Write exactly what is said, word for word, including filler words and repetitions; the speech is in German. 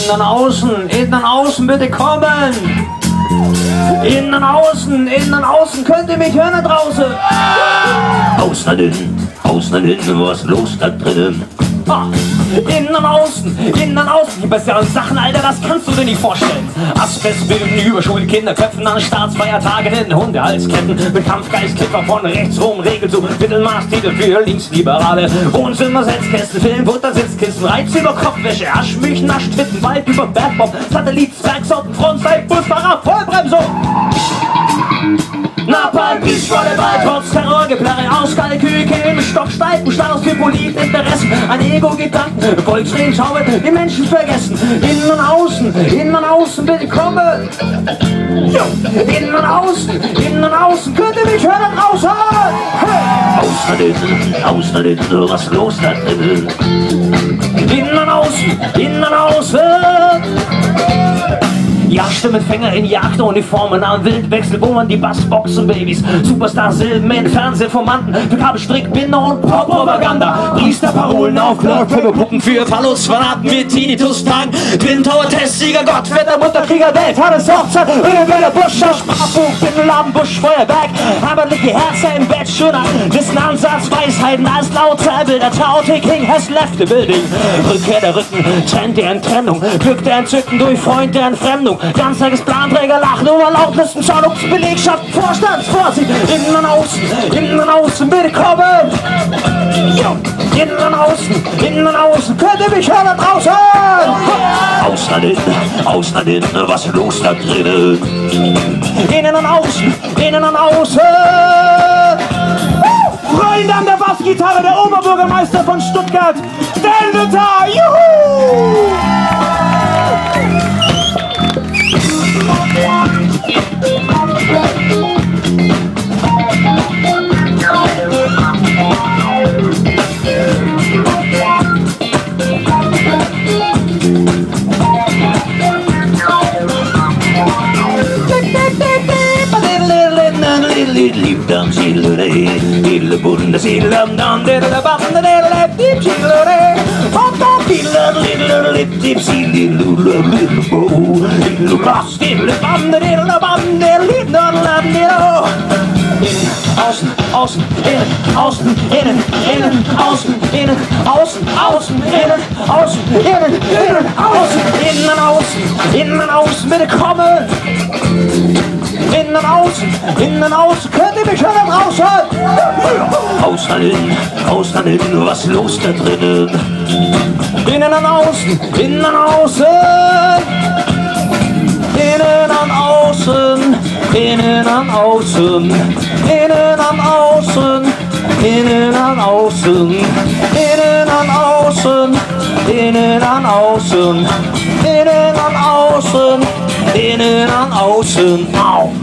innen, außen, innen, außen, bitte kommen. Innen, außen, innen, außen, könnt ihr mich hören da draußen? Außen und innen, außen und innen, was los da drinnen? Ah, innen, außen, innen, außen, die besseren Sachen, Alter, das kannst du dir nicht vorstellen. Asbestbilden, Überschule, Kinderköpfen an Staatsfeiertagen in Hundehalsketten mit Kampfgeist, Kiffer von rechts rum, Regel zu Mittelmaßtitel für Linksliberale. Wohnzimmer, Setzkästen, Film, Butter, Sitzkissen, Reiz über Kopfwäsche, Aschmilch, Naschtitten, Wald über Bergbau, Satellit, Zwergsorten, Frontzeit, Busfahrer, Vollbremsung. Napalm, Volleyball, trotz Terror, Geplärre, Auskalkül, chemisch, Stocksteifen, Status, Kypolit, Interessen, ein Ego-Gedanken, Volksreden, Schauen, die Menschen vergessen. Innen und außen, innen und außen, bitte kommen. Innen und außen, innen und außen, könnt ihr mich hören draußen? Hey. Außen und innen, außen und innen, was los da drinnen? Innen und außen, innen und außen. Jagdstimmempfänger in Jagduniformen am Wildwechsel wummern die Bassboxen-Babys. Superstar-Silben in Fernsehinformanten für Kabelstrick, Binder und Pop-Propaganda. Priester-Parolen auf Puppen für Phallus-Fanaten mit Tinnitus-Tagen. Twin Tower-Testsieger, Gottwetter, Mutterkrieger, Welt, Hannes Hochzeit, Rübenwälder, Busch, Sprachbuch, Binnenladen, Busch, Feuerwerk. Heimatliche Herzen im Bett, schöner Wissenansatz, Weisheiten als lauter Bilder. Traute King has left the building. Rückkehr der Rücken, Trend der Entrennung, Glück der Entzücken durch Freund der Entfremdung. Ganztages Planträger lachen über Lautlisten, Schauungsbelegschaft, Vorstandsvorsicht. Innen und außen, innen und außen, bitte kommen. Jo. Innen und außen, innen und außen, könnt ihr mich hören da draußen? Außen und innen, außen und innen, was ist los da drinnen? Innen und außen, innen und außen. Freunde an der Bassgitarre, der Oberbürgermeister von Stuttgart, Delta, juhu! Lieb dann Chilere, Ille Bundes, Illam dann der Bande der Lip Chilere, und dann Ille Little Lip Tipsy Little Little Little Bass, Ille Bande der Bande, Lieb dann Landero. Innen, außen, außen, innen, außen, innen, innen, außen, innen, außen, außen, innen, außen, innen, innen, außen, innen, außen, innen, außen, bitte kommen. Innen und außen, innen und außen, könnt ihr mich hören draußen? Außen und innen, außen und innen, was ist los da drinnen? Innen und außen, innen und außen. Innen und außen, innen und außen, innen und außen, innen und außen, innen und außen, innen und außen, innen und außen, innen und außen, au.